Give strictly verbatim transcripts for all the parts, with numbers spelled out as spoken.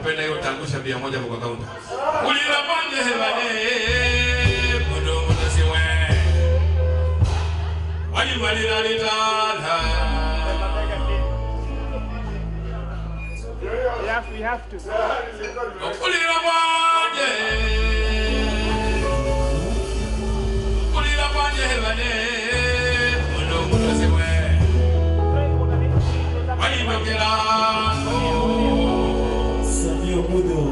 napenda hiyo tangusha mia moja kwa kaunta. Ulira pande hebane mundo mundo siwe. Wali mali la litala. Yes, we have to. Ulira pande. Ulira pande hebane mundo mundo siwe. Wali makela. Senhor mudou.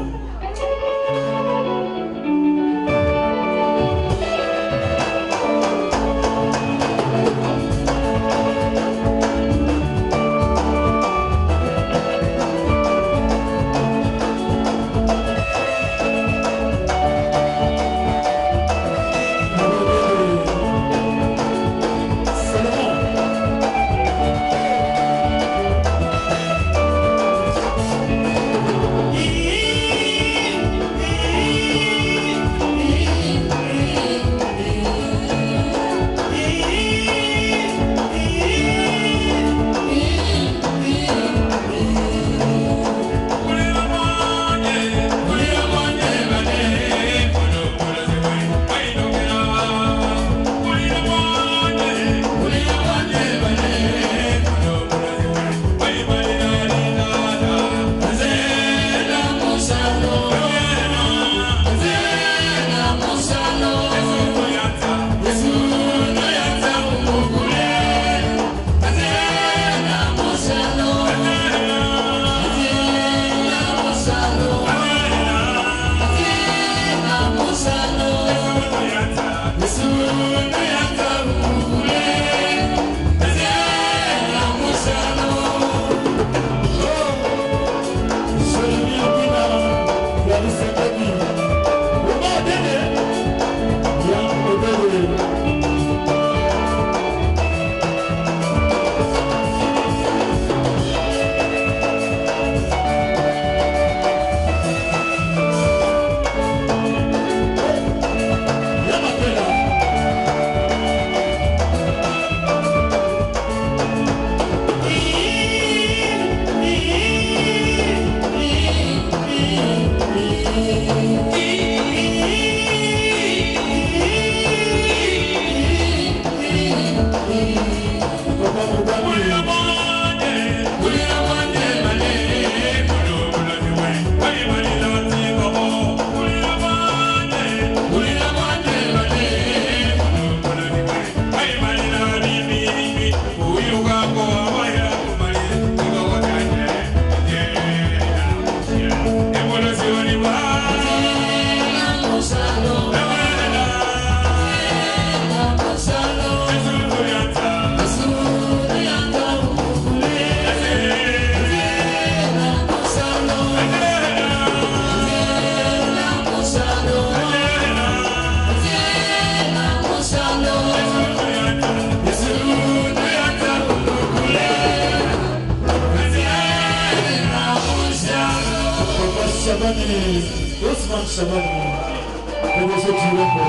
Osman Shabani, Professor Chiramo.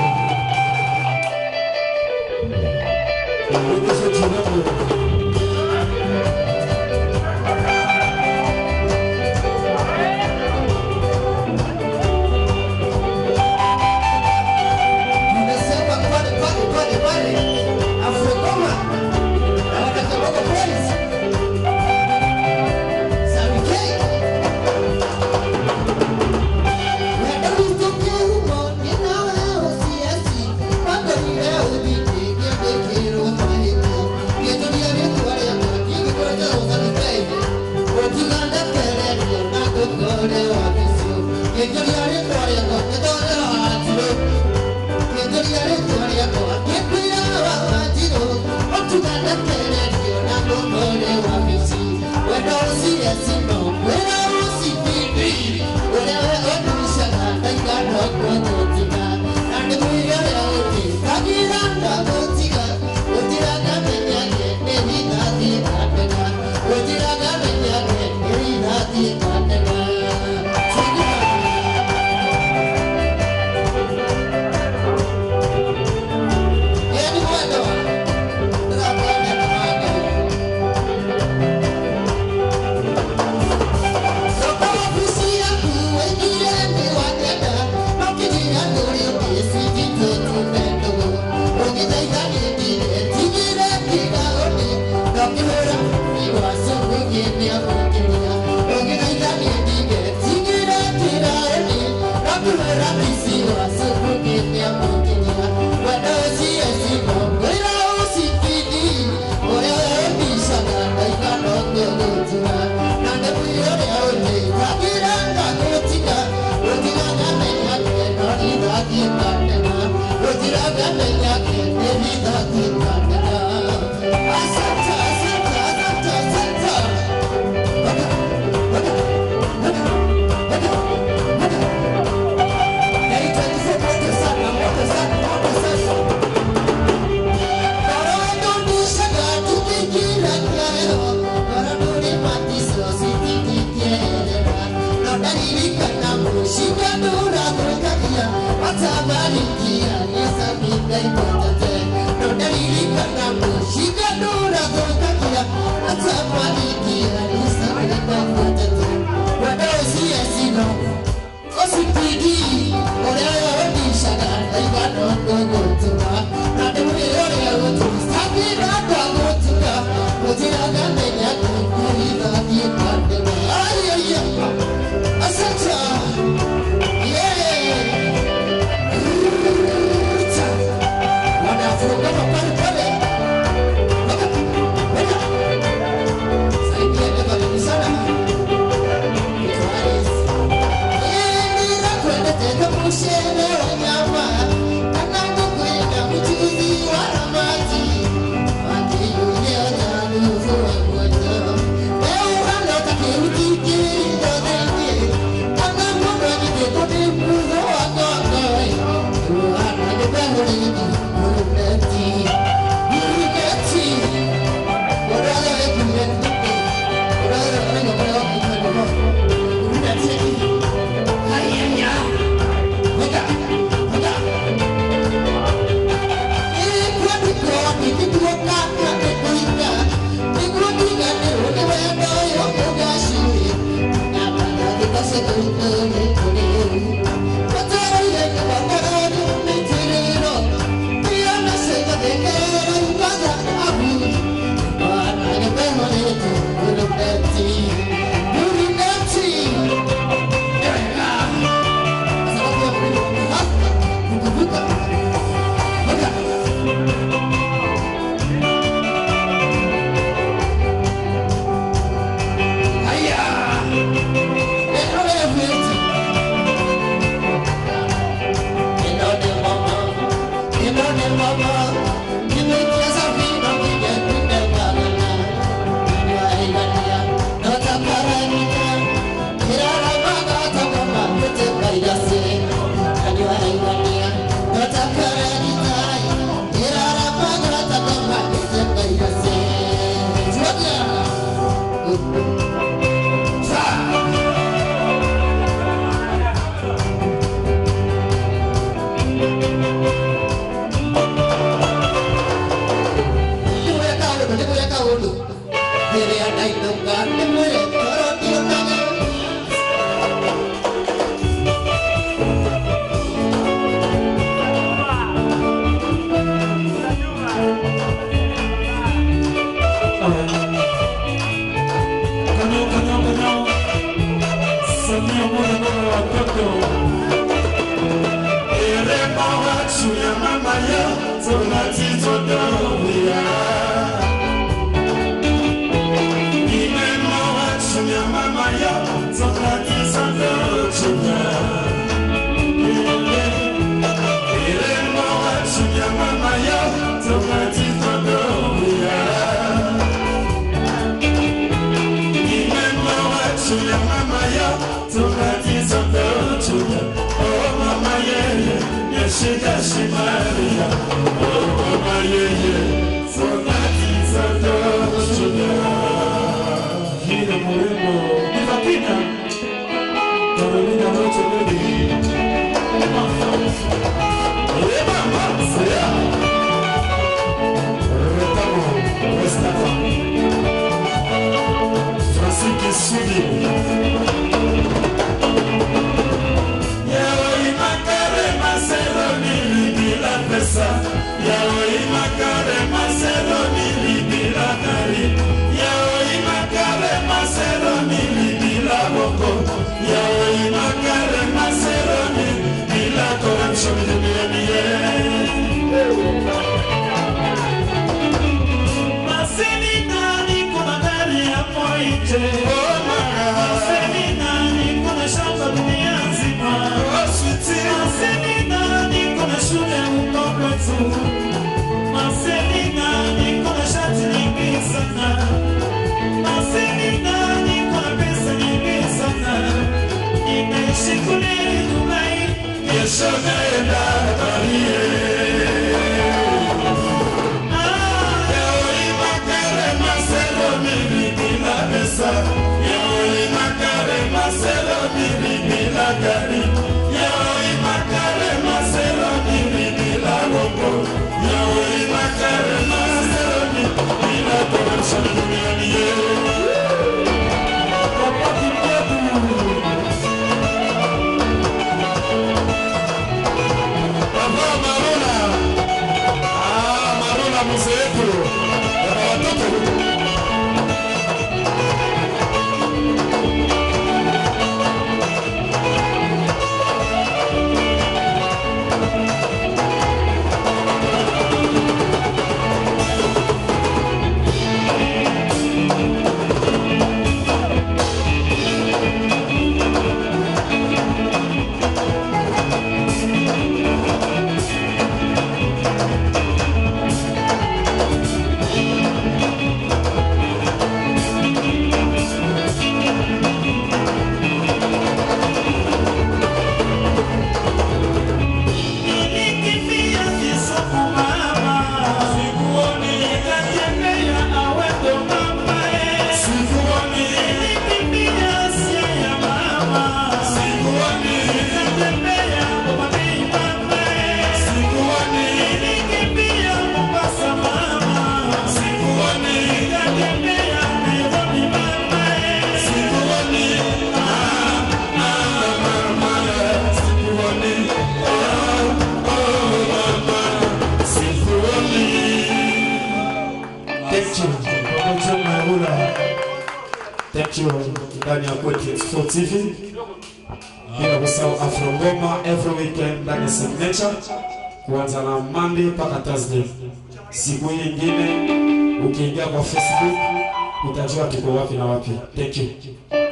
Professor Chiramo. Yahweh Makare Macedoni Libila Kari Yahweh Makare nje. Selina niko na shamba dunia nzima. Selina niko na shule huko kwetu. Selina niko na shati nyingi sana. Selina niko na pesa nyingi sana. Nimeishi kule Dubai, kesho naenda Paris. Yoi makare maselo bibi bila gari. Yoi makare maselo bibi bila robo. Yoi makare maselo bibi bila connection duniani. Papa kipetu. Papa Maruna. Ah, Maruna muzeetu. Papa watoto. Thank you, ndani ya kwetu Sport T V. Bila kusahau Afro Ngoma every weekend ndani ya Signature, kuanza na Monday mpaka Thursday. Siku nyingine ukiingia kwa Facebook utajua tuko wapi na wapi. Thank you.